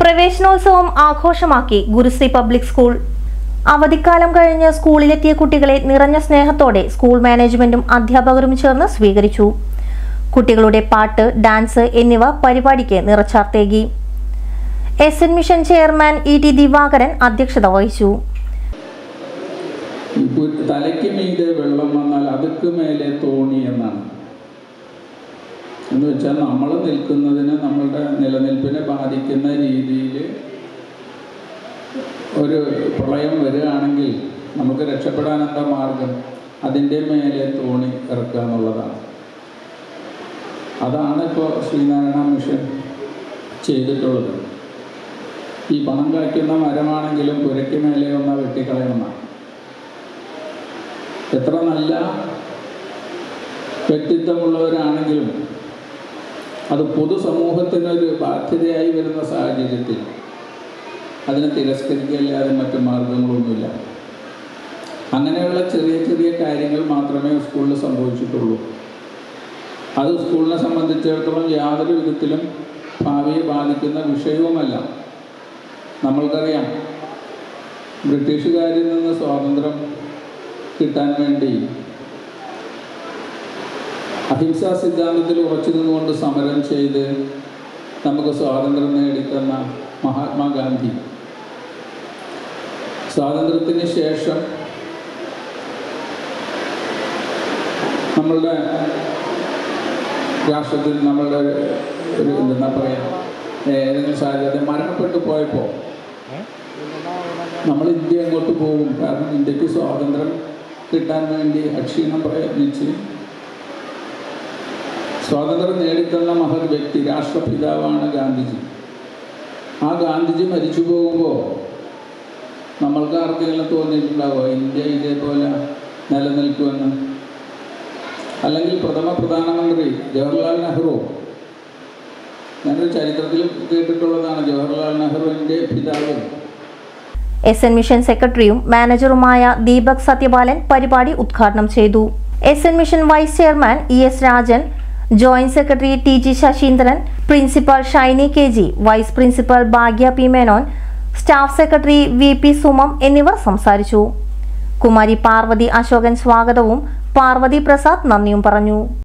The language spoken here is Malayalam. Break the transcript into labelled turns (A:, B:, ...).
A: പ്രവേശനോത്സവം ആഘോഷമാക്കി ഗുരുശ്രീ പബ്ലിക് സ്കൂൾ. അവധിക്കാലം കഴിഞ്ഞ് സ്കൂളിലെത്തിയ കുട്ടികളെ നിറഞ്ഞ സ്നേഹത്തോടെ സ്കൂൾ മാനേജ്മെന്റും അധ്യാപകരും ചേർന്ന് സ്വീകരിച്ചു. കുട്ടികളുടെ പാട്ട്, ഡാൻസ് എന്നിവ പരിപാടിക്ക് നിറച്ചാർത്തേകി. SN. Mission chairman ET. Divakaran അധ്യക്ഷത വഹിച്ചു.
B: തലയ്ക്ക് മീതെ വെള്ളം വന്നാൽ അതുക്ക് മേലെ തോണി എന്നാണ്. എന്ന് വെച്ചാൽ നമ്മൾ നിൽക്കുന്നതിന്, നമ്മളുടെ നിലനിൽപ്പിനെ ബാധിക്കുന്ന രീതിയിൽ ഒരു പ്രളയം വരികയാണെങ്കിൽ നമുക്ക് രക്ഷപ്പെടാൻ എന്താ മാർഗം? അതിൻ്റെ മേലെ തോണി ഇറക്കുക എന്നുള്ളതാണ്. അതാണ് ഇപ്പോൾ ശ്രീനാരായണ മിഷൻ ചെയ്തിട്ടുള്ളത്. ഈ പണം കായ്ക്കുന്ന മരമാണെങ്കിലും പുരയ്ക്ക് മേലെ ഒന്ന് വെട്ടിക്കളയണമെന്നാണ്. എത്ര നല്ല വ്യക്തിത്വമുള്ളവരാണെങ്കിലും അത് പൊതുസമൂഹത്തിനൊരു ബാധ്യതയായി വരുന്ന സാഹചര്യത്തിൽ അതിനെ തിരസ്കരിക്കല്ലാതെ മറ്റു മാർഗങ്ങളൊന്നുമില്ല. അങ്ങനെയുള്ള ചെറിയ ചെറിയ കാര്യങ്ങൾ മാത്രമേ സ്കൂളിൽ സംഭവിച്ചിട്ടുള്ളൂ. അത് സ്കൂളിനെ സംബന്ധിച്ചിടത്തോളം യാതൊരു വിധത്തിലും ഭാവിയെ ബാധിക്കുന്ന വിഷയവുമല്ല. നമ്മൾക്കറിയാം, ബ്രിട്ടീഷുകാരിൽ നിന്ന് സ്വാതന്ത്ര്യം കിട്ടാൻ വേണ്ടി അഹിംസാ സിദ്ധാന്തത്തിൽ ഉറച്ചു നിന്നുകൊണ്ട് സമരം ചെയ്ത് നമുക്ക് സ്വാതന്ത്ര്യം നേടിത്തന്ന മഹാത്മാഗാന്ധി സ്വാതന്ത്ര്യത്തിന് ശേഷം നമ്മളുടെ രാഷ്ട്രത്തിൽ നമ്മളുടെ ഒരു എന്താ പറയുക, ഏതെങ്കിലും സാഹചര്യം മരണപ്പെട്ടു പോയപ്പോൾ നമ്മൾ ഇന്ത്യ അങ്ങോട്ട് പോകും. കാരണം ഇന്ത്യക്ക് സ്വാതന്ത്ര്യം കിട്ടാൻ വേണ്ടി അക്ഷീണം പ്രയത്നിച്ച് സ്വാതന്ത്ര്യം നേടിത്തന്ന മഹത് വ്യക്തി, രാഷ്ട്രപിതാവാണ് ഗാന്ധിജി. ആ ഗാന്ധിജി മരിച്ചു പോകുമ്പോൾ നമ്മൾക്ക് ആർക്കെങ്കിലും തോന്നിയിട്ടുണ്ടാവുക ഇന്ത്യ ഇതേപോലെ നിലനിൽക്കുമെന്ന്? അല്ലെങ്കിൽ പ്രഥമ പ്രധാനമന്ത്രി ജവഹർലാൽ നെഹ്റു, ഞാനൊരു ചരിത്രത്തിൽ കേട്ടിട്ടുള്ളതാണ്, ജവഹർലാൽ നെഹ്റുവിൻ്റെ പിതാവ്.
A: എസ്.എൻ. മിഷൻ സെക്രട്ടറിയും മാനേജറുമായ ദീപക് സത്യപാലൻ പരിപാടി ഉദ്ഘാടനം ചെയ്തു. SN. Mission vice chairman ES. Rajan, joint secretary TG. Sasheendran, principal Shiny KG, vice principal Bhagya P. Menon, staff secretary VP. Sumam എന്നിവർ സംസാരിച്ചു. കുമാരി പാർവതി അശോകൻ സ്വാഗതവും പാർവതി പ്രസാദ് നന്ദിയും പറഞ്ഞു.